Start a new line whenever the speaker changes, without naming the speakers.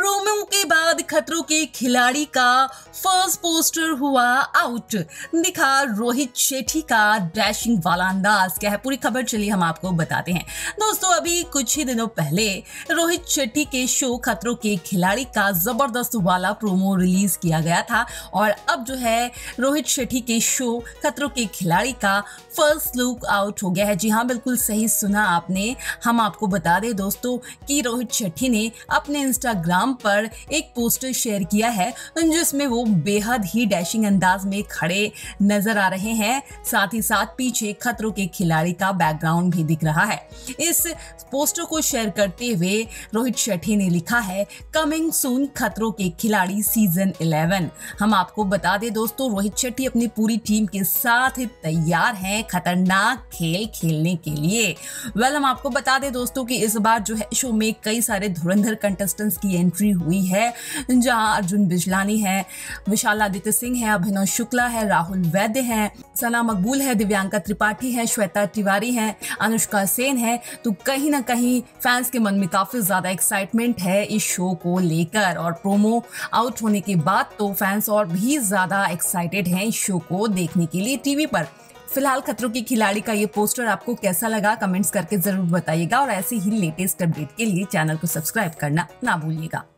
Promo के बाद खतरों के खिलाड़ी का फर्स्ट पोस्टर हुआ आउट। दिखा रोहित शेट्टी का डैशिंग वाला अंदाज। क्या है पूरी खबर, चलिए हम आपको बताते हैं। दोस्तों, अभी कुछ ही दिनों पहले रोहित शेट्टी के शो खतरों के खिलाड़ी का जबरदस्त वाला प्रोमो रिलीज किया गया था और अब जो है रोहित शेट्टी के शो खतरों के खिलाड़ी का फर्स्ट लुक आउट हो गया है। जी हाँ, बिल्कुल सही सुना आपने। हम आपको बता दें दोस्तों कि रोहित शेट्टी ने अपने इंस्टाग्राम पर एक पोस्टर शेयर किया है जिसमें वो बेहद ही डैशिंग अंदाज में खड़े नजर आ रहे हैं। साथ ही साथ पीछे खतरों के खिलाड़ी का बैकग्राउंड भी दिख रहा है। इस पोस्टर को शेयर करते हुए रोहित शेट्टी ने लिखा है, कमिंग सून खतरों के खिलाड़ी सीजन 11। हम आपको बता दें दोस्तों, रोहित शेट्टी अपनी पूरी टीम के साथ तैयार हैं खतरनाक खेल खेलने के लिए। हम आपको बता दें दोस्तों कि इस बार जो है शो में कई सारे धुरंधर कंटेस्टेंट्स की एंट्री हुई है, जहां अर्जुन बिजलानी है, विशाल आदित्य सिंह है, अभिनव शुक्ला है, राहुल वैद्य है, सना मकबूल है, दिव्यांका त्रिपाठी है, श्वेता तिवारी है, अनुष्का सेन है। तो कहीं ना कहीं फैंस के मन में काफी ज्यादा एक्साइटमेंट है इस शो को लेकर और प्रोमो आउट होने के बाद तो फैंस और भी ज्यादा एक्साइटेड हैं इस शो को देखने के लिए टीवी पर। फिलहाल खतरों के खिलाड़ी का ये पोस्टर आपको कैसा लगा कमेंट्स करके जरूर बताइएगा और ऐसे ही लेटेस्ट अपडेट के लिए चैनल को सब्सक्राइब करना ना भूलिएगा।